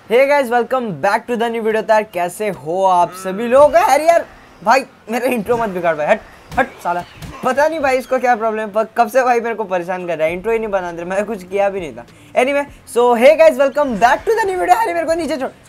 Hey guys welcome back to the new video. यार कैसे हो आप सभी लोग? यार भाई मेरा इंट्रो मत बिगाड़ भाई, हट हट साला। पता नहीं भाई इसको क्या प्रॉब्लम है, कब से भाई मेरे को परेशान कर रहा है, इंट्रो ही नहीं बना दे रहा। मैं कुछ किया भी नहीं था। Anyway so hey guys welcome back to the new video. यार मेरे को नीचे छोड़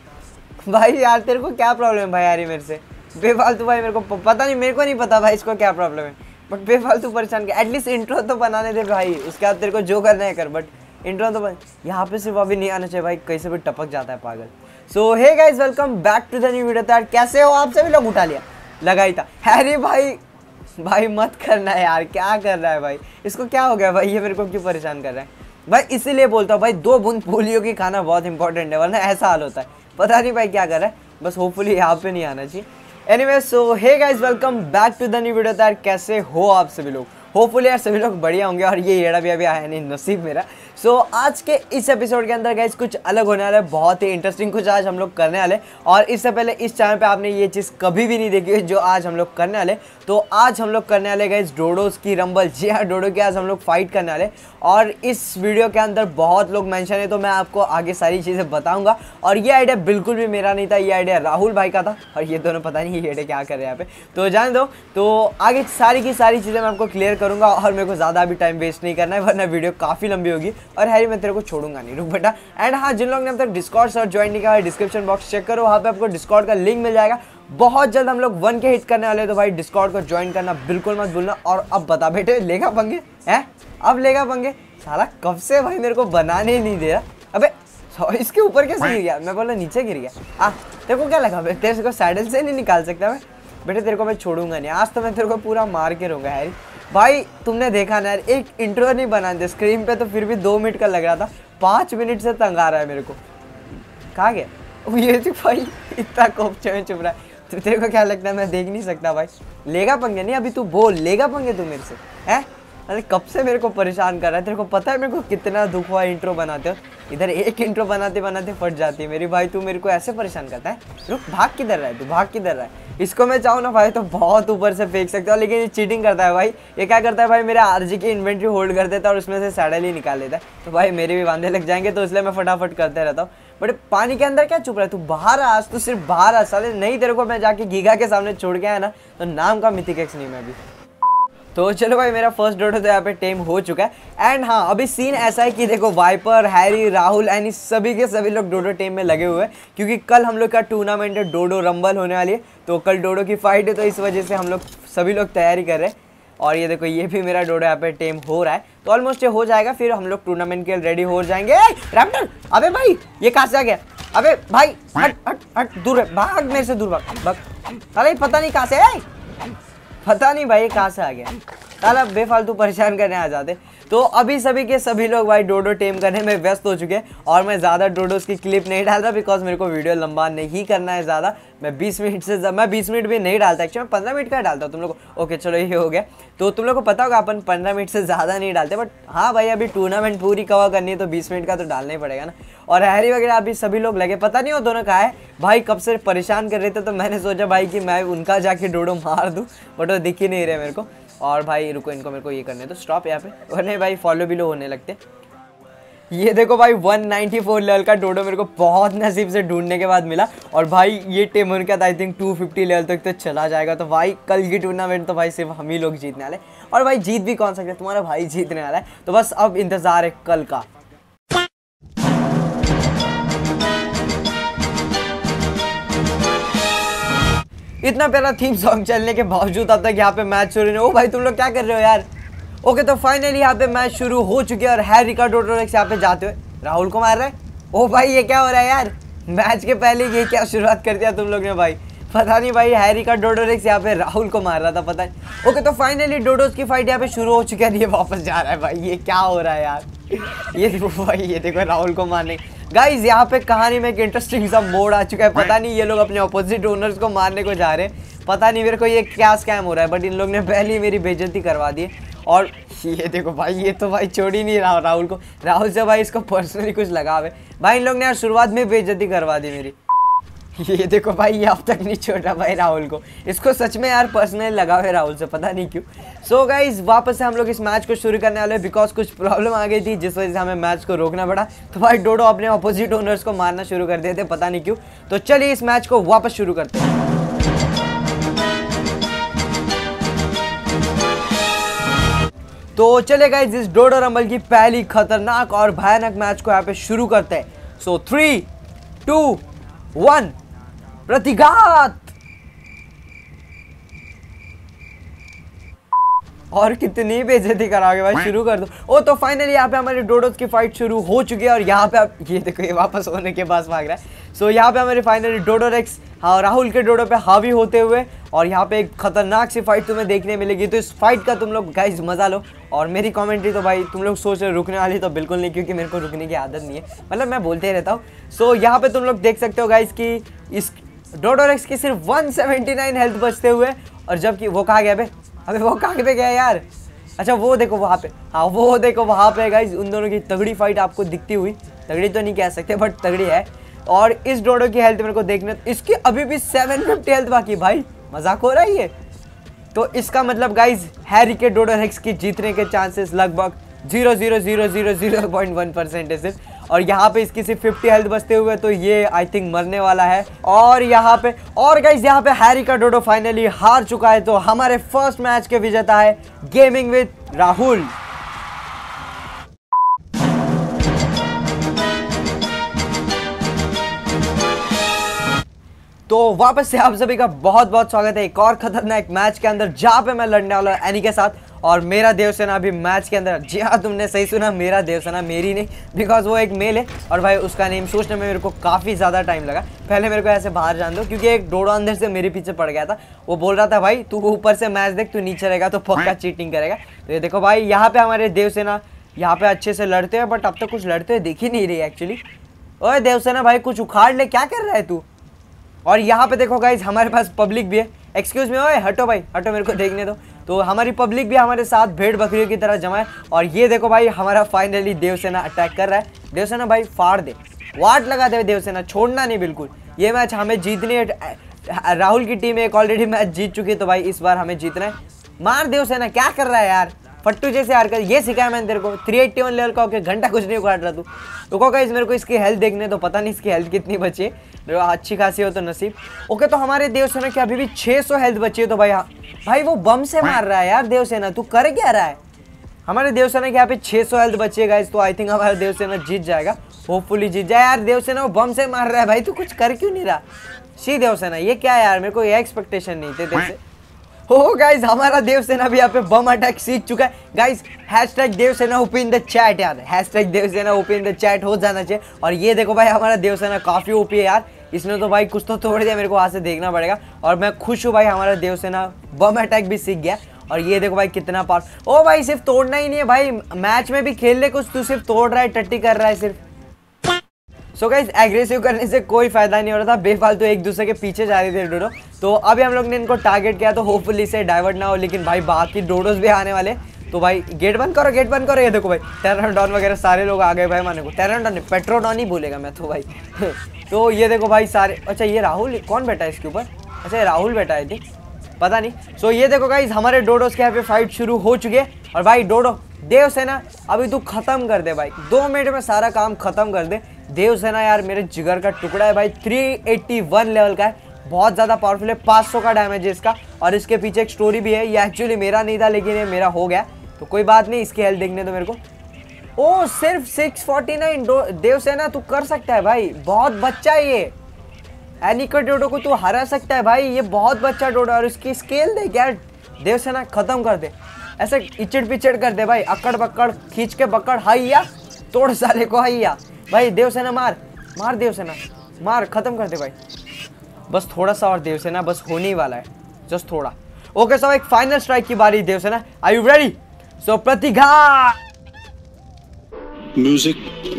भाई यार तेरे को क्या प्रॉब्लम है भाई? यार मेरे से बेफालतू भाई, मेरे को पता नहीं, मेरे को नहीं पता भाई इसको क्या प्रॉब्लम है, बट बेफालतू परेशान किया। एटलीस्ट इंट्रो तो बनाने दे भाई, उसके बाद तेरे को जो करना है कर, बट इंट्रो तो यहाँ पे सिर्फ अभी नहीं आना चाहिए भाई, कैसे भी टपक जाता है पागल। So hey guys welcome back to the new video. यार कैसे हो आप सभी लोग? उठा लिया, लगा ही था। अरे भाई मत करना यार, क्या कर रहा है भाई? इसको क्या हो गया भाई? ये मेरे को क्यों परेशान कर रहा है भाई? इसीलिए बोलता हूँ भाई 2 बूंद पोलियो की खाना बहुत इंपॉर्टेंट है, वरना ऐसा हाल होता है। पता नहीं भाई क्या कर रहा है, बस होपफुली यहाँ पे नहीं आना चाहिए। Anyway so hey guys welcome back to the new video. यार कैसे हो आप सभी लोग? होपफुली यार सभी लोग बढ़िया होंगे, और ये येड़ा भी अभी आया नहीं, नसीब मेरा। सो आज के इस एपिसोड के अंदर गाइस कुछ अलग होने वाला है, बहुत ही इंटरेस्टिंग कुछ आज हम लोग करने वाले। और इससे पहले इस चैनल पे आपने ये चीज़ कभी भी नहीं देखी है जो आज हम लोग करने वाले। तो आज हम लोग करने वाले गाइस डोडोज की रंबल। जी हाँ, डोडो की आज हम लोग फाइट करने वाले, और इस वीडियो के अंदर बहुत लोग मेंशन है, तो मैं आपको आगे सारी चीज़ें बताऊंगा। और ये आइडिया बिल्कुल भी मेरा नहीं था, ये आइडिया राहुल भाई का था, और ये दोनों पता नहीं ये आइडिया क्या कर रहे हैं यहाँ पे, तो जान दो। तो आगे सारी की सारी चीज़ें मैं आपको क्लियर करूंगा, और मेरे को ज़्यादा अभी टाइम वेस्ट नहीं करना है, वरना वीडियो काफ़ी लंबी होगी। और हैरी मैं तेरे को छोड़ूंगा नहीं, रुक बेटा। एंड हाँ, जिन लोग ने अब तक डिस्कॉर्ड सर्च ज्वाइन नहीं किया है, डिस्क्रिप्शन बॉक्स चेक करो, वहाँ पे आपको डिस्कॉर्ड का लिंक मिल जाएगा। बहुत जल्द हम लोग 1K हिट करने वाले हैं, तो भाई डिस्कॉर्ड को ज्वाइन करना बिल्कुल मत भूलना। और अब बता बेटे, लेगा पंगे हैं? अब लेगा पंगे? साला कब से भाई मेरे को बनाने नहीं दे रहा। अबे इसके ऊपर कैसे गिर गया? मैं बोला नीचे गिर गया। तेरे को क्या लगा तेरे को सैडल से नहीं निकाल सकता मैं? बेटे तेरे को मैं छोड़ूंगा नहीं, आज तो मैं तेरे को पूरा मार के रहूंगा यार। भाई तुमने देखा ना यार, एक इंट्रो नहीं बना दे स्क्रीन पे, तो फिर भी 2 मिनट का लग रहा था, 5 मिनट से तंग आ रहा है मेरे को। कहाँ गया ये तो भाई? इतना कोप चुप रहा है। तो तेरे को क्या लगता है मैं देख नहीं सकता भाई? लेगा पंगे नहीं? अभी तू बोल, लेगा पंगे तू मेरे से? हैं? अरे कब से मेरे को परेशान कर रहा है? तेरे को पता है मेरे को कितना दुख हुआ इंट्रो बनाते हो? इधर एक इंट्रो बनाते बनाते फट जाती है मेरी। भाई तू मेरे को ऐसे परेशान करता है? रुक, भाग किधर रहा है तू? भाग किधर रहा है? इसको मैं चाहूँ ना भाई तो बहुत ऊपर से फेंक सकता हूँ, लेकिन ये चीटिंग करता है भाई। ये क्या करता है भाई, मेरे आरजी की इन्वेंट्री होल्ड कर देता है और उसमें से सैडल ही निकाल लेता है। तो भाई मेरे भी वांदे लग जाएंगे, तो इसलिए मैं फटाफट करते रहता हूँ। बट पानी के अंदर क्या चुप रहा है तू? बाहर आ, आज तो सिर्फ बाहर आ साले। नहीं तेरे को मैं जाके गीगा के सामने छोड़ के आया ना, तो नाम का मिथिक एक्स नहीं मैं अभी। तो चलो भाई, मेरा फर्स्ट डोडो तो यहाँ पे टेम हो चुका है। एंड हाँ, अभी सीन ऐसा है कि देखो वाइपर, हैरी, राहुल एंड सभी के सभी लोग डोडो टेम में लगे हुए हैं, क्योंकि कल हम लोग का टूर्नामेंट है, डोडो रंबल होने वाली है। तो कल डोडो की फाइट है, तो इस वजह से हम लोग सभी लोग तैयारी कर रहे हैं। और ये देखो, ये भी मेरा डोडो यहाँ पे टेम हो रहा है, तो ऑलमोस्ट ये हो जाएगा, फिर हम लोग टूर्नामेंट के लिए रेडी हो जाएंगे। रैप्टर, अबे भाई ये कहाँ से आ गया? अबे भाई हट हट हट, दूर है, भाग मेरे से, दूर भाग। अरे पता नहीं कहाँ से, पता नहीं भाई कहाँ से आ गया साला, बेफालतू परेशान करने आ जाते। तो अभी सभी के सभी लोग भाई डोडो टेम करने में व्यस्त हो चुके हैं, और मैं ज़्यादा डोडोस की क्लिप नहीं डाल रहा, बिकॉज मेरे को वीडियो लंबा नहीं करना है ज़्यादा। मैं 20 मिनट भी नहीं डालता, एक्चुअली मैं 15 मिनट का डालता हूँ तुम लोग को। ओके चलो ये हो गया। तो तुम लोग को पता होगा अपन 15 मिनट से ज़्यादा नहीं डालते, बट हाँ भाई अभी टूर्नामेंट पूरी कवर करनी है, तो 20 मिनट का तो डालना ही पड़ेगा ना। और हैरी वगैरह अभी सभी लोग लगे, पता नहीं वो दोनों कहाँ है भाई, कब से परेशान कर रहे थे। तो मैंने सोचा भाई कि मैं उनका जाके डोडो मार दूँ, बट वो दिख ही नहीं रहे मेरे को। और भाई रुको, इनको मेरे को ये करने तो स्टॉप यहाँ पे, वरना भाई फॉलो भी लो होने लगते। ये देखो भाई 194 लेवल का डोडो मेरे को बहुत नसीब से ढूंढने के बाद मिला, और भाई ये टेम उनका आई थिंक 250 लेवल तक तो चला जाएगा। तो भाई कल की टूर्नामेंट तो भाई सिर्फ हम ही लोग जीतने वाले, और भाई जीत भी कौन सकता है, तुम्हारा भाई जीतने वाला है। तो बस अब इंतजार है कल का। इतना प्यारा थीम सॉन्ग चलने के बावजूद अब तक यहाँ पे मैच शुरू नहीं। ओ भाई तुम लोग क्या कर रहे हो यार? ओके तो फाइनली यहाँ पे मैच शुरू हो चुकी है, और हैरी का डोडो यहाँ पे जाते हुए राहुल को मार रहा है। ओ भाई ये क्या हो रहा है यार? मैच के पहले ये क्या शुरुआत कर दिया तुम लोग ने भाई? पता नहीं भाई, हैरी का डोडोरेक्स यहाँ पे राहुल को मार रहा था, पता नहीं। ओके तो फाइनली डोडोस की फाइट यहाँ पे शुरू हो चुकी है, ये वापस जा रहा है भाई। ये क्या हो रहा है यार? ये देखो भाई, ये देखो राहुल को मारने। गाइज यहाँ पे कहानी में एक इंटरेस्टिंग सा मोड आ चुका है। पता नहीं ये लोग अपने ऑपोजिट ओनर्स को मारने को जा रहे हैं, पता नहीं मेरे को ये क्या स्कैम हो रहा है, बट इन लोग ने पहले ही मेरी बेइज्जती करवा दी है। और ये देखो भाई, ये तो भाई छोड़ ही नहीं रहा राहुल को। राहुल से भाई इसको पर्सनली कुछ लगाव है भाई, इन लोग ने यार शुरुआत में बेइज्जती करवा दी मेरी। ये देखो भाई, ये अब तक नहीं छोड़ा भाई राहुल को। इसको सच में यार पर्सनली लगा हुआ है राहुल से, पता नहीं क्यों। सो गाइज वापस से हम लोग इस मैच को शुरू करने वाले हैं, बिकॉज कुछ प्रॉब्लम आ गई थी जिस वजह से हमें मैच को रोकना पड़ा। तो भाई डोडो अपने अपोजिट ओनर्स को मारना शुरू कर देते, पता नहीं क्यों। तो चलिए इस मैच को वापस शुरू करते हैं। तो चले गाइस इस डोडो रंबल की पहली खतरनाक और भयानक मैच को यहाँ पे शुरू करते हैं। सो 3, 2, 1 प्रतिघात। और कितनी बेइज्जती कराओगे भाई, शुरू कर दो। ओ तो फाइनली यहाँ पे हमारे डोडोस की फाइट शुरू हो चुकी है और यहाँ पे आप ये देखो, ये वापस होने के पास भाग रहा है। सो यहाँ पे हमारे फाइनली डोडो रेक्स राहुल के डोडो पे हावी होते हुए, और यहाँ पे एक खतरनाक सी फाइट तुम्हें देखने मिलेगी। तो इस फाइट का तुम लोग गाइस मजा लो। और मेरी कमेंट्री तो भाई तुम लोग सोच रहे रुकने वाली, तो बिल्कुल नहीं, क्योंकि मेरे को रुकने की आदत नहीं है, मतलब मैं बोलते ही रहता हूँ। सो यहाँ पे तुम लोग देख सकते हो गाइस कि इस डोडो रेक्स की सिर्फ 179 हेल्थ बचते हुए, और जबकि वो कहाँ गया बे, अबे वो कहाँ पे गया यार। अच्छा वो देखो वहाँ पे, हाँ वो देखो वहाँ पे गाइस उन दोनों की तगड़ी फाइट आपको दिखती हुई। तगड़ी तो नहीं कह सकते बट तगड़ी है। और इस डोडो की हेल्थ मेरे को देखने, इसकी अभी भी 750 हेल्थ बाकी, भाई मजाक हो रहा है ये। तो इसका मतलब गाइस हैरी के डोडो रेक्स की जीतने के चांसेस लगभग 0.00001% है सिर्फ। और यहाँ पे इसकी सिर्फ 50 हेल्थ बचते हुए, तो ये आई थिंक मरने वाला है। और यहाँ पे गाइस यहाँ पे हैरी का डोडो फाइनली हार चुका है। तो हमारे फर्स्ट मैच के विजेता है गेमिंग विद राहुल। तो वापस से आप सभी का बहुत बहुत स्वागत है एक और खतरनाक मैच के अंदर, जहाँ पे मैं लड़ने वाला हूँ एनी के साथ। और मेरा देवसेना अभी मैच के अंदर, जी हाँ तुमने सही सुना, मेरा देवसेना, मेरी नहीं, बिकॉज वो एक मेल है। और भाई उसका नेम सोचने में मेरे को काफ़ी ज़्यादा टाइम लगा। पहले मेरे को ऐसे बाहर जान दो, क्योंकि एक डोडो अंदर से मेरे पीछे पड़ गया था। वो बोल रहा था भाई तू ऊपर से मैच देख, तू नीचे रहेगा तो पक्का चीटिंग करेगा। तो ये देखो भाई यहाँ पे हमारे देवसेना यहाँ पे अच्छे से लड़ते हैं, बट अब तक कुछ लड़ते हुए दिख ही नहीं रही एक्चुअली। ओए देवसेना भाई कुछ उखाड़ ले, क्या कर रहा है तू। और यहाँ पे देखो गाइज हमारे पास पब्लिक भी है। एक्सक्यूज मी, ओए हटो भाई हटो, मेरे को देखने दो। तो हमारी पब्लिक भी हमारे साथ भेड़ बकरियों की तरह जमा है। और ये देखो भाई हमारा फाइनली देवसेना अटैक कर रहा है। देवसेना भाई फाड़ दे, वाट लगा दे देवसेना, छोड़ना नहीं बिल्कुल। ये मैच हमें जीतनी है। राहुल की टीम एक ऑलरेडी मैच जीत चुकी है, तो भाई इस बार हमें जीतना है। मार देवसेना, क्या कर रहा है यार, फट्टू जैसे हार कर। ये सिखाया मैंने तेरे को, 381 लेवल का होकर घंटा कुछ नहीं उखाड़ रहा तू। रुको गाइस मेरे को इसकी हेल्थ देखने, तो पता नहीं इसकी हेल्थ कितनी बची है। अच्छी खासी हो तो नसीब। ओके तो हमारे देवसेना की अभी भी 600 हेल्थ बची है। तो भाई भाई वो बम से मार रहा है यार देवसेना, तू कर क्या रहा है। हमारे देवसेना के यहाँ पे 600 हेल्थ बची है गाइस, तो आई थिंक हमारा देवसेना जीत जाएगा, होपफुली जीत जाए। यार देवसेना वो बम से मार रहा है भाई, तू कुछ कर क्यों नहीं रहा। शी देवसेना ये क्या यार, मेरे को ये एक्सपेक्टेशन नहीं थे तेरे से। हो गाइस हमारा देवसेना भी यहाँ पे बम अटैक सीख चुका है। Guys hashtag Devsena OP in the chat यार, hashtag Devsena OP in the chat हो जाना चाहिए। और ये देखो भाई हमारा देवसेना काफ़ी ओपी है यार, इसने तो भाई कुछ तो तोड़ दिया, मेरे को वहाँ से देखना पड़ेगा। और मैं खुश हूँ भाई हमारा देवसेना बम अटैक भी सीख गया। और ये देखो भाई कितना पावर। ओ भाई सिर्फ तोड़ना ही नहीं है भाई, मैच में भी खेल ले कुछ, तू सिर्फ तोड़ रहा है, टट्टी कर रहा है सिर्फ। सो गाइस एग्रेसिव करने से कोई फायदा नहीं हो रहा था, बेफालतू एक दूसरे के पीछे जा रहे थे डोडो। तो अभी हम लोग ने इनको टारगेट किया, तो होपफुली से डाइवर्ट ना हो। लेकिन भाई बाकी डोडोस भी आने वाले, तो भाई गेट बंद करो, गेट बंद करो। ये देखो भाई टेराडॉन वगैरह सारे लोग आ गए भाई माने को। टेराडॉन नहीं, पेट्रोडॉन ही बोलेगा मैं तो भाई। तो ये देखो भाई सारे, अच्छा ये राहुल कौन बैठा है इसके ऊपर, अच्छा ये राहुल बैठा है थी, पता नहीं। सो ये देखो गाइस हमारे डोडोस के यहाँ पे फाइट शुरू हो चुकी है। और भाई डोडो देवसेना अभी तू खत्म कर दे भाई, 2 मिनट में सारा काम खत्म कर दे। देवसेना यार मेरे जिगर का टुकड़ा है भाई, 381 लेवल का है, बहुत ज़्यादा पावरफुल है, 500 का डैमेज है इसका। और इसके पीछे एक स्टोरी भी है, ये एक्चुअली मेरा नहीं था लेकिन ये मेरा हो गया, तो कोई बात नहीं। इसकी हेल्थ देखने तो मेरे को, ओ सिर्फ 649। देवसेना तू कर सकता है भाई, बहुत बच्चा है ये। एनिको डोडो को तू हरा सकता है भाई, ये बहुत बच्चा डोडो। और इसकी स्केल देख यार, देवसेना खत्म कर दे, ऐसे इचड़ पिचड़ कर दे भाई, अकड़ बक्कड़ खींच के बक्कड़, हैया तोड़ साले को, हैया भाई। देवसेना मार मार, देवसेना मार, खत्म कर दे भाई। बस थोड़ा सा और देवसेना, बस होने ही वाला है, जस्ट थोड़ा। ओके सो एक फाइनल स्ट्राइक की बारी Devsena, are you ready. So प्रतिघात म्यूजिक।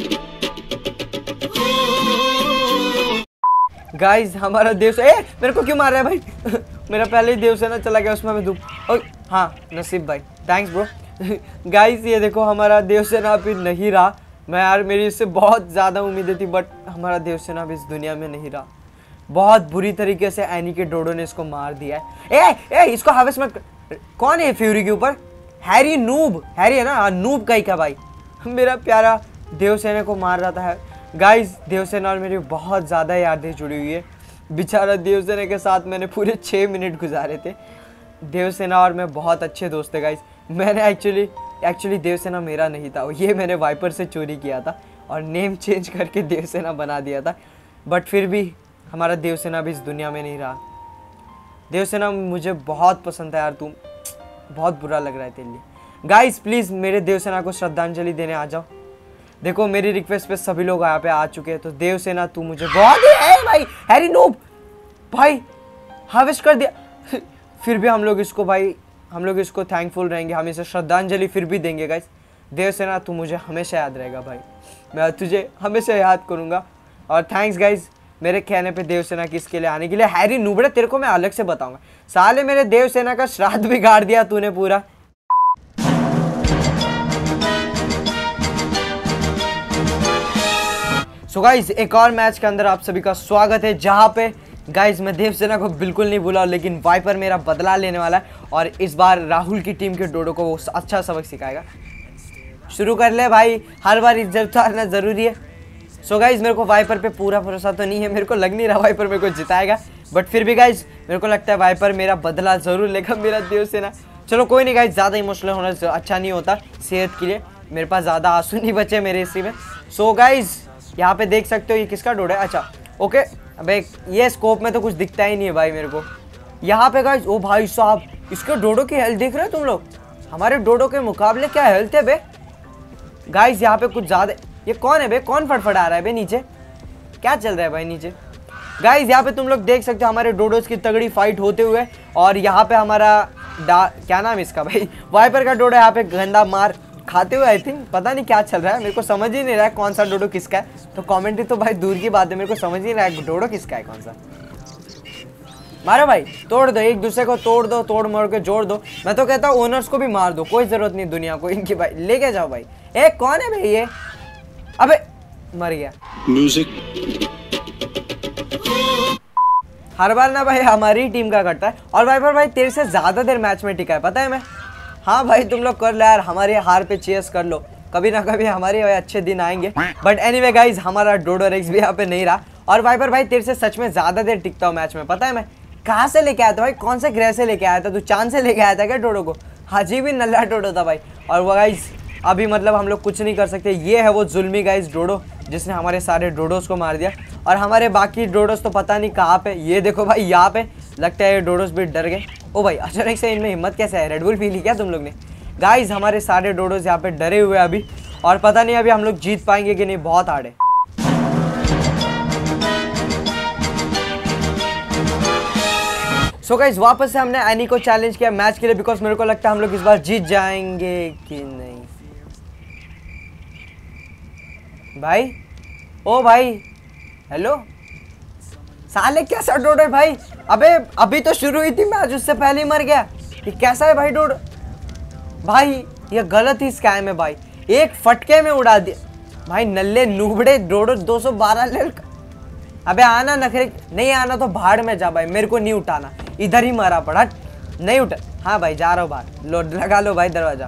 गाइस हमारा देवसेना, मेरे को क्यों मार रहा है भाई। मेरा पहले ही देवसेना चला गया, उसमें मैं दुख। हाँ नसीब भाई, थैंक्स ब्रो। गाइस ये देखो हमारा देवसेना अभी नहीं रहा। मैं यार मेरी इससे बहुत ज़्यादा उम्मीदें थी, बट हमारा देवसेना भी इस दुनिया में नहीं रहा। बहुत बुरी तरीके से एनी के डोडो ने इसको मार दिया है। ए इसको हार्वेस्ट मत। कौन है फ्यूरी के ऊपर? हैरी नूब, हैरी है ना, नूब का ही का भाई। मेरा प्यारा देवसेना को मार रहा था गाइस। देवसेना और मेरी बहुत ज़्यादा यादें जुड़ी हुई है। बेचारा देवसेना के साथ मैंने पूरे 6 मिनट गुजारे थे। देवसेना और मैं बहुत अच्छे दोस्त थे गाइस। मैंने एक्चुअली देवसेना मेरा नहीं था, ये मैंने वाइपर से चोरी किया था और नेम चेंज करके देवसेना बना दिया था। बट फिर भी हमारा देवसेना भी इस दुनिया में नहीं रहा। देवसेना मुझे बहुत पसंद है यार, तुम बहुत बुरा लग रहा है तेरे लिए। गाइस प्लीज़ मेरे देवसेना को श्रद्धांजलि देने आ जाओ। देखो मेरी रिक्वेस्ट पे सभी लोग यहाँ पे आ चुके हैं, तो देवसेना तू मुझे बहुत ही भाई। हैरी नूब भाई हार्वेस्ट कर दिया। फिर भी हम लोग इसको थैंकफुल रहेंगे, हम इसे श्रद्धांजलि फिर भी देंगे गाइस। देवसेना तू मुझे हमेशा याद रहेगा भाई, मैं तुझे हमेशा याद करूँगा। और थैंक्स गाइस मेरे कहने पे देवसेना की इसके लिए आने के लिए। हैरी नूबड़े तेरे को मैं अलग से बताऊंगा, साले मेरे देवसेना का श्राद्ध बिगाड़ दिया तूने पूरा। सो गाइस एक और मैच के अंदर आप सभी का स्वागत है, जहाँ पे गाइस मैं देवसेना को बिल्कुल नहीं भूला, लेकिन वाइपर मेरा बदला लेने वाला है और इस बार राहुल की टीम के डोडो को वो अच्छा सबक सिखाएगा। शुरू कर ले भाई, हर बार इज्जत उतारना ज़रूरी है। सो गाइस मेरे को वाइपर पे पूरा भरोसा तो नहीं है, मेरे को लग नहीं रहा वाइपर मेरे को जिताएगा, बट फिर भी गाइस मेरे को लगता है वाइपर मेरा बदला ज़रूर लेगा मेरा देवसेना। चलो कोई नहीं गाइस, ज़्यादा इमोशनल होना अच्छा नहीं होता सेहत के लिए। मेरे पास ज़्यादा आंसू नहीं बचे मेरे हिस्से में। सो गाइस यहाँ पे देख सकते हो ये किसका डोडा है। अच्छा ओके, अबे ये स्कोप में तो कुछ दिखता ही नहीं है भाई मेरे को यहाँ पे गाइस। ओ भाई साहब इसके डोडो की हेल्थ देख रहे हो तुम लोग, हमारे डोडो के मुकाबले क्या हेल्थ है बे गाइस। यहाँ पे कुछ ज़्यादा, ये कौन है बे, कौन फटफटा रहा है बे नीचे, क्या चल रहा है भाई नीचे गाइस। यहाँ पे तुम लोग देख सकते हो हमारे डोडोस की तगड़ी फाइट होते हुए, और यहाँ पे हमारा क्या नाम है इसका भाई, वाइपर का डोडो यहाँ पे गंदा मार खाते हुए। आई थिंक पता नहीं क्या चल रहा है, मेरे को समझ ही नहीं रहा है कौन सा डोडो किसका है। तो कमेंट्री तो भाई दूर की बात है, मेरे को समझ ही नहीं रहा है डोडो किसका है कौन सा। मारो भाई, तोड़ दो एक दूसरे को, तोड़ दो, तोड़ मोड़ के जोड़ दो। मैं तो कहता हूँ ओनर्स को भी मार दो, कोई जरूरत नहीं दुनिया को इनकी भाई, लेके जाओ भाई। एक कौन है भाई ये, अबे मर गया। म्यूजिक हर बार ना भाई हमारी टीम का करता है, और वाइपर भाई तेरे से ज्यादा देर मैच में टिका है पता है मैं। हाँ भाई तुम लोग कर लो यार, हमारे हार पे चेयर्स कर लो, कभी ना कभी हमारे अच्छे दिन आएंगे। बट एनीवे गाइज हमारा डोडो रेक्स भी यहाँ पे नहीं रहा, और वाइपर भाई तेरे से सच में ज्यादा देर टिकता हूँ मैच में पता है मैं। कहाँ से लेके आया था भाई, कौन से ग्रह से लेके आया था तू, चांद से लेके आया था क्या डोडो को? हाजी भी नल्ला डोडो था भाई। और वो गाइज अभी मतलब हम लोग कुछ नहीं कर सकते, ये है वो जुल्मी गाइज डोडो जिसने हमारे सारे डोडोस को मार दिया, और हमारे बाकी डोडोस तो पता नहीं कहाँ पे। ये देखो भाई यहाँ पे लगता है ये डोडोस भी डर गए। ओ भाई अचानक से इनमें हिम्मत कैसे है, रेडबुल पी ली क्या तुम लोग ने? गाइज हमारे सारे डोडोस यहाँ पे डरे हुए अभी, और पता नहीं अभी हम लोग जीत पाएंगे कि नहीं, बहुत हार्ड है। सो गाइज वापस से हमने एनी को चैलेंज किया मैच के लिए, बिकॉज मेरे को लगता है हम लोग इस बार जीत जाएंगे कि नहीं। भाई ओ भाई हेलो, साले कैसा डोडो है भाई? अबे अभी तो शुरू हुई थी मैच, उससे पहले ही मर गया। ये कैसा है भाई डोडो? भाई ये गलत ही स्कैम है भाई, एक फटके में उड़ा दिया भाई। नल्ले नूबड़े डोडो 212 ले। अबे आना नखरे, नहीं आना तो भाड़ में जा भाई, मेरे को नहीं उठाना, इधर ही मरा पड़ा, नहीं उठा। हाँ भाई जा रहा हूँ बाहर, लो लगा लो भाई दरवाजा।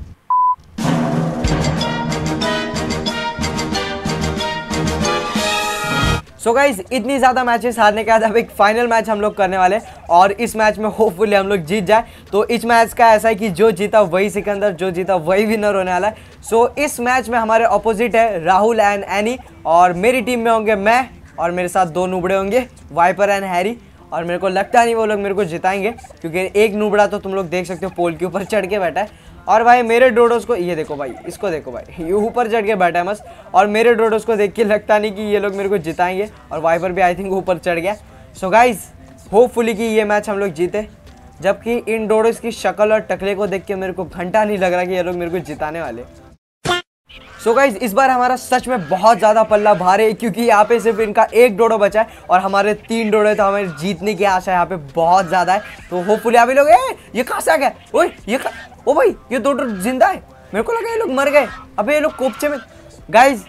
सो गाइस इतनी ज़्यादा मैचेस हारने के बाद अब एक फाइनल मैच हम लोग करने वाले हैं, और इस मैच में होपफुली हम लोग जीत जाए। तो इस मैच का ऐसा है कि जो जीता वही सिकंदर, जो जीता वही विनर होने वाला है। सो इस मैच में हमारे ऑपोजिट है राहुल एंड एनी, और मेरी टीम में होंगे मैं, और मेरे साथ 2 नूबड़े होंगे वाइपर एंड हैरी। और मेरे को लगता नहीं वो लोग मेरे को जिताएंगे, क्योंकि एक नूबड़ा तो तुम लोग देख सकते हो पोल के ऊपर चढ़ के बैठा है, और भाई मेरे डोडोस को ये देखो भाई, इसको देखो भाई, ये ऊपर चढ़ के बैठा है मस्त। और मेरे डोडोस को देख के लगता नहीं कि ये लोग मेरे को जिताएंगे, और वाइपर भी आई थिंक ऊपर चढ़ गया। सो गाइज होपफुली कि ये मैच हम लोग जीते, जबकि इन डोडोस की शक्ल और टकले को देख के मेरे को घंटा नहीं लग रहा कि ये लोग मेरे को जिताने वाले। सो गाइज इस बार हमारा सच में बहुत ज़्यादा पल्ला भारी है, क्योंकि यहाँ पे सिर्फ इनका एक डोडो बचा है और हमारे 3 डोडो, तो हमें जीतने की आशा यहाँ पे बहुत ज़्यादा है। तो होपफुली अभी लोग ये कहाँ से आ गया? ओए ये ओ भाई ये डोडो जिंदा है, मेरे को लगा ये लोग मर गए। अबे ये लोग कोपचे में। गाइज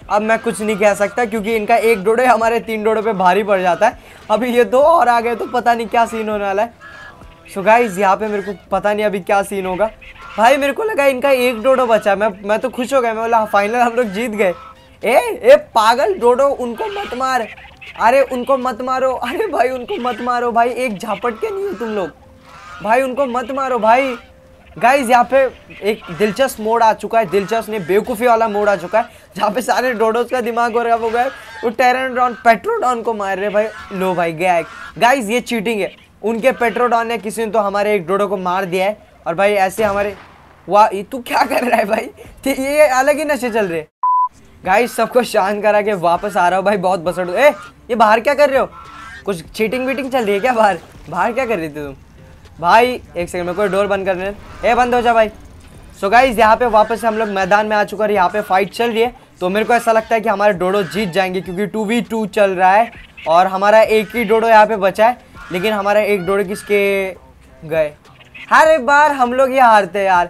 अब मैं कुछ नहीं कह सकता क्योंकि इनका एक डोडो हमारे 3 डोडो पे भारी पड़ जाता है। अभी ये 2 और आ गए तो पता नहीं क्या सीन होने वाला है। सो गाइस यहाँ पे मेरे को पता नहीं अभी क्या सीन होगा। भाई मेरे को लगा इनका 1 डोडो बचा, मैं तो खुश हो गया। मैं बोला फाइनल हम लोग जीत गए। ए पागल डोडो, उनको मत मार, अरे उनको मत मारो, अरे भाई उनको मत मारो भाई, एक झापट के नहीं हो तुम लोग भाई, उनको मत मारो भाई। गाइज यहाँ पे एक दिलचस्प मोड आ चुका है, दिलचस्प नहीं बेवकूफ़ी वाला मोड आ चुका है, जहाँ पे सारे डोडोस का दिमाग खराब हो गया है। वो टेरानोडॉन पेट्रोडॉन को मार रहे भाई। लो भाई गया। गाइज ये चीटिंग है, उनके पेट्रोडॉन ने किसी ने तो हमारे एक डोडो को मार दिया है। और भाई ऐसे हमारे वाह, तू क्या कर रहा है भाई, ये अलग ही नशे चल रहे। गाइज सबको शांत करा के वापस आ रहा हो भाई, बहुत बसड़। ये बाहर क्या कर रहे हो, कुछ चीटिंग वीटिंग चल रही है क्या बाहर? बाहर क्या कर रही थी तुम भाई? एक सेकंड में कोई डोर बंद करने, बंद हो जा भाई। सो गाइज यहाँ पे वापस हम लोग मैदान में आ चुका है, यहाँ पे फाइट चल रही है। तो मेरे को ऐसा लगता है कि हमारे डोडो जीत जाएंगे क्योंकि 2v2 चल रहा है और हमारा एक ही डोडो यहाँ पे बचा है। लेकिन हमारा एक डोडो किसके गए? हर एक बार हम लोग ये हारते हैं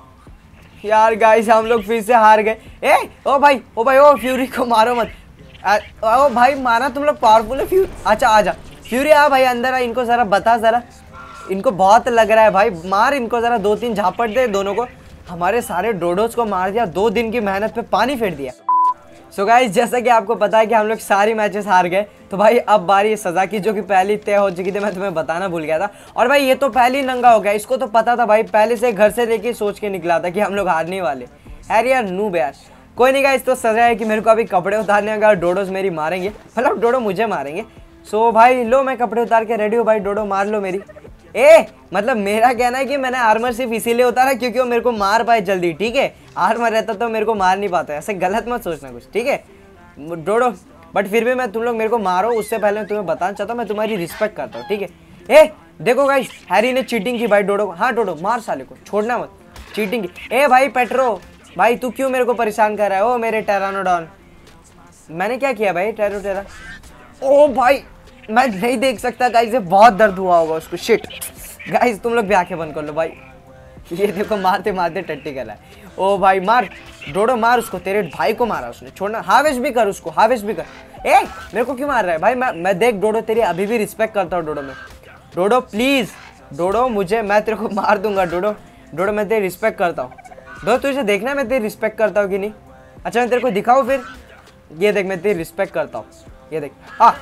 यार गाइस हम लोग फिर से हार गए। ओ भाई ओ फ्यूरी को मारो मत। ओ भाई माना तुम लोग पावरफुल है फ्यूरी। अच्छा आजा फ्यूरी, आ भाई अंदर आ, इनको जरा बता, जरा इनको बहुत लग रहा है भाई, मार इनको जरा, 2-3 झापट दे दोनों को। हमारे सारे डोडोस को मार दिया, 2 दिन की मेहनत पे पानी फेर दिया। सो गाइस जैसा कि आपको पता है कि हम लोग सारी मैचेस हार गए, तो भाई अब बारी सजा की जो कि पहले तय हो चुकी थी, मैं तुम्हें बताना भूल गया था। और भाई ये तो पहले ही नंगा हो गया, इसको तो पता था भाई, पहले से घर से लेके सोच के निकला था कि हम लोग हारने वाले। यार नूब यार, कोई नहीं गाइस, तो सजा है कि मेरे को अभी कपड़े उतारने होगा और डोडोस मेरी मारेंगे, मतलब डोडो मुझे मारेंगे। सो भाई लो मैं कपड़े उतार के रेडी हूँ भाई, डोडो मार लो मेरी। मतलब मेरा कहना है कि मैंने आर्मर सिर्फ इसीलिए उतारा क्योंकि वो मेरे को मार पाए जल्दी, ठीक है? आर्मर रहता तो मेरे को मार नहीं पाता, ऐसे गलत मत सोचना कुछ, ठीक है डोडो? बट फिर भी मैं तुम लोग मेरे को मारो उससे पहले मैं तुम्हें बताना चाहता हूँ मैं तुम्हारी रिस्पेक्ट करता हूँ, ठीक है? देखो गाइस हैरी ने चीटिंग की भाई डोडो को। हाँ डोडो मार साले को, छोड़ना मत, चीटिंग की। भाई पेट्रो भाई तू क्यों मेरे को परेशान कर रहा है? ओ मेरे टेरानोडॉन, मैंने क्या किया भाई? टेरा ओ भाई मैं नहीं देख सकता गाइस, ये बहुत दर्द हुआ होगा उसको। शिट गाइस तुम लोग भी आंखें बंद कर लो भाई, ये देखो मारते मारते टट्टी कर रहा है। ओ भाई मार डोडो, मार उसको, तेरे भाई को मारा उसने, छोड़ना। हावेश भी कर उसको, हावेश भी कर। मेरे को क्यों मार रहा है भाई? मैं देख डोडो तेरी अभी भी रिस्पेक्ट करता हूँ डोडो में। डोडो प्लीज, डोडो मुझे, मैं तेरे को मार दूंगा डोडो मैं तेरी रिस्पेक्ट करता हूँ। डोडो तुझे देखना है मैं तेरी रिस्पेक्ट करता हूँ कि नहीं? अच्छा मैं तेरे को दिखाऊँ फिर, ये देख मैं तेरी रिस्पेक्ट करता हूँ, ये देख।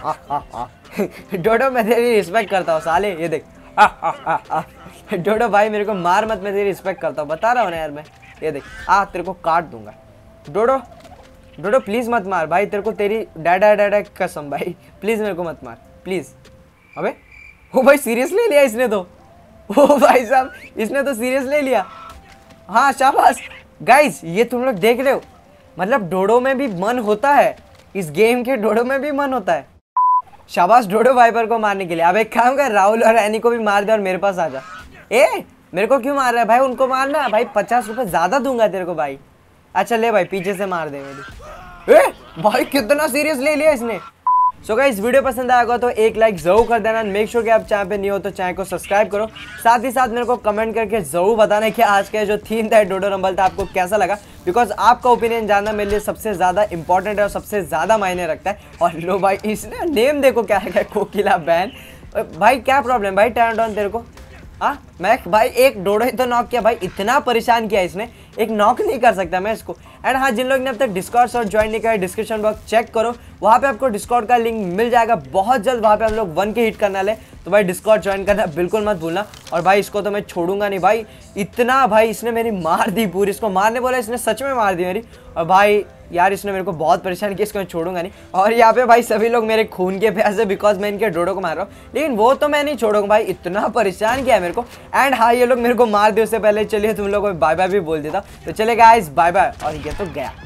डोडो मैं तेरी रिस्पेक्ट करता हूँ साले, ये देख। डोडो भाई मेरे को मार मत, मैं तेरी रिस्पेक्ट करता हूँ, बता रहा हूँ ना यार मैं, ये देख। तेरे को काट दूंगा डोडो प्लीज मत मार भाई, तेरे को तेरी डैडा कसम भाई, प्लीज मेरे को मत मार प्लीज। अबे ओ भाई सीरियस ले लिया इसने तो, ओ भाई साहब इसने तो सीरियस ले लिया। हाँ शाबाश गाइस, ये तुम लोग देख रहे हो, मतलब डोडो में भी मन होता है, इस गेम के डोडो में भी मन होता है। शाबाश डोडो वाइपर को मारने के लिए। अब एक काम कर, राहुल और एनी को भी मार दे और मेरे पास आ जा। मेरे को क्यों मार रहा है भाई? उनको मारना भाई, 50 रुपए ज्यादा दूंगा तेरे को भाई। अच्छा ले भाई पीछे से मार दे मेरी। भाई कितना सीरियस ले लिया इसने। सो गाइस वीडियो पसंद आएगा तो एक लाइक जरूर कर देना, मेक श्योर कि आप चैनल पे नहीं हो तो चैनल को सब्सक्राइब करो। साथ ही साथ मेरे को कमेंट करके जरूर बताना कि आज का जो थीम था डोडो रंबल था आपको कैसा लगा, बिकॉज आपका ओपिनियन जानना मेरे लिए सबसे ज़्यादा इंपॉर्टेंट है और सबसे ज़्यादा मायने रखता है। और लो भाई इसने नेम देखो क्या है, कोकिला बैन। भाई क्या प्रॉब्लम भाई टेरानोडॉन तेरे को? मैं भाई एक डोडो ही तो नॉक किया भाई, इतना परेशान किया इसने, एक नॉक नहीं कर सकता मैं इसको। एंड हाँ जिन लोग ने अब तक डिस्कॉर्ड सर्च ज्वाइन नहीं किया, डिस्क्रिप्शन बॉक्स चेक करो, वहाँ पे आपको डिस्कॉर्ड का लिंक मिल जाएगा बहुत जल्द। वहाँ पे हम लोग 1K हिट करने वाले, तो भाई डिस्कॉर्ड ज्वाइन करना बिल्कुल मत भूलना। और भाई इसको तो मैं छोड़ूंगा नहीं भाई, इतना भाई इसने मेरी मार दी पूरी, इसको मारने बोला इसने सच में मार दी मेरी। और भाई यार इसने मेरे को बहुत परेशान किया, इसको मैं छोड़ूंगा नहीं। और यहाँ पे भाई सभी लोग मेरे खून के प्यासे है बिकॉज मैं इनके डोडो को मार रहा हूँ, लेकिन वो तो मैं नहीं छोड़ूंगा भाई, इतना परेशान किया मेरे को। एंड हाँ ये लोग मेरे को मार दे उससे पहले चलिए तुम लोग को बाय बाय भी बोल देता, तो चले गाइस बाय बाय। और ये तो गया।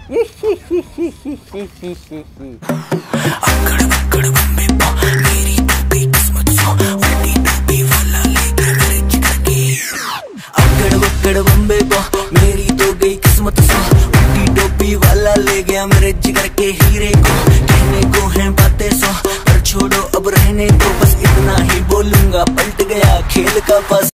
मेरी तो गई किस्मत सा, उल्टी टोपी वाला ले गया मेरे जिगर के हीरे को। कहने को है बातें सौ पर छोड़ो अब रहने दो, बस इतना ही बोलूंगा, पलट गया खेल का बस।